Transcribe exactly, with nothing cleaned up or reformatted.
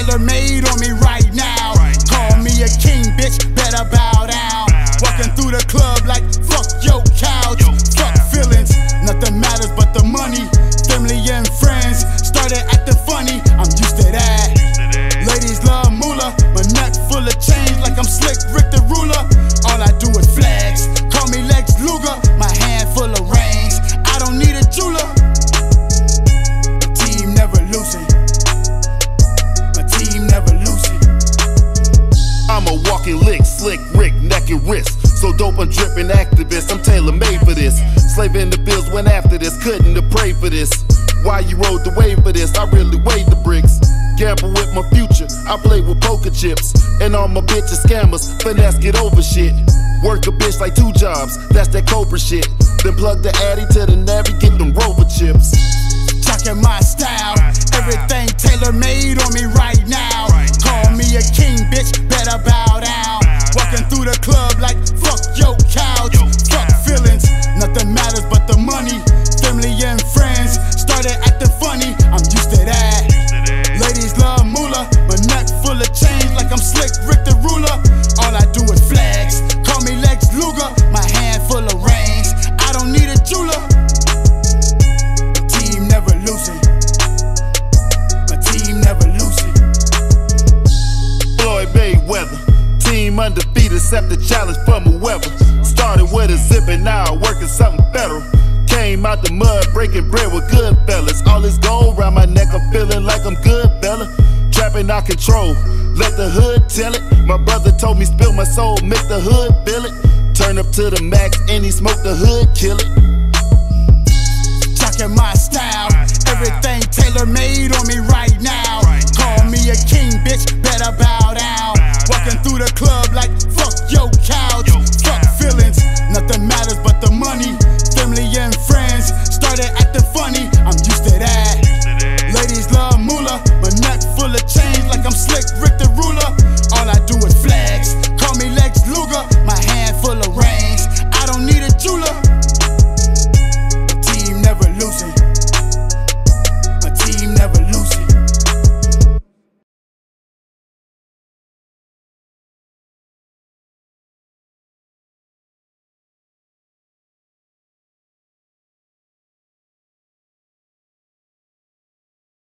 tailor-made on me right now. Call me a king, bitch, better bow down. Walking through the club like fuck your couch. Fuck feelings, nothing matters but the money. Family and friends started acting funny, I'm used to that. Ladies love moolah, my neck full of change like I'm Slick Rick the Ruler. All I do is flex, call me Lex Luger. My hand full of rings, I don't need a jeweler. My team never losing, my team never losing. I'm a walking lick, Slick Rick, neck and wrist. So dope, I'm dripping activist, I'm tailor-made for this. Slaving the bills went after this, couldn't have prayed for this. Why you rode the wave for this, I really weighed the bricks. Gamble with my future, I play with poker chips. And all my bitches scammers, finesse get over shit. Work a bitch like two jobs, that's that Cobra shit. Then plug the Addy to the Navy, get them Rover chips. Talking my style, everything tailor-made on me right now. Call me a king, bitch, better bow down. Walking through the club like fuck your couch. Fuck feelings, nothing matters but the money. Family and friends started acting funny, I'm used to that. Ladies love moolah, my neck full of change like I'm Slick Rick the Ruler. All I do is flex, call me Lex Luger. My hand full of rings, I don't need a jeweler. My team never losing, my team never losing. Floyd Mayweather, team undefeated, accept the challenge from whoever. Started with a zip and now working something federal. Came out the mud, breaking bread with good fellas. All this gold around my neck, I'm feeling like I'm good, fella. Trapping out control, let the hood tell it. My brother told me spill my soul, make the hood feel it. Turn up to the max, any smoke the hood, kill it. Talking my style, everything tailor-made on me right now.